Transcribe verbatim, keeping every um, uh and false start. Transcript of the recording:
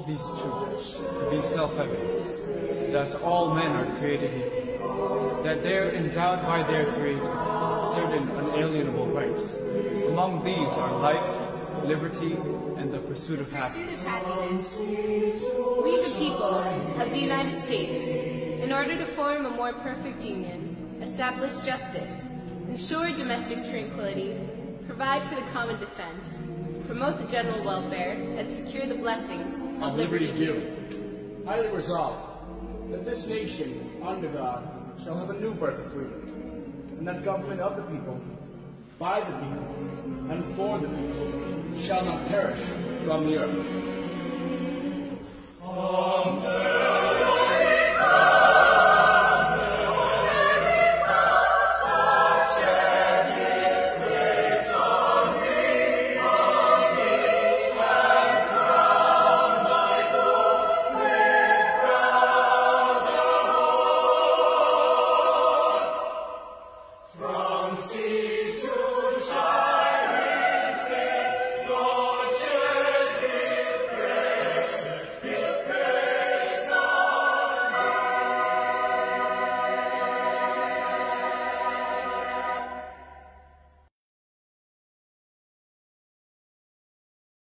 hold these truths to be self-evident, that all men are created equal, that they are endowed by their Creator with certain unalienable rights. Among these are life, liberty, and the pursuit of happiness. happiness. We, the people of the United States, in order to form a more perfect union, establish justice, ensure domestic tranquility, provide for the common defense, promote the general welfare, and secure the blessings of, of liberty due. Highly resolve that this nation, under God, shall have a new birth of freedom, and that government of the people, by the people, and for the people, shall not perish from the earth.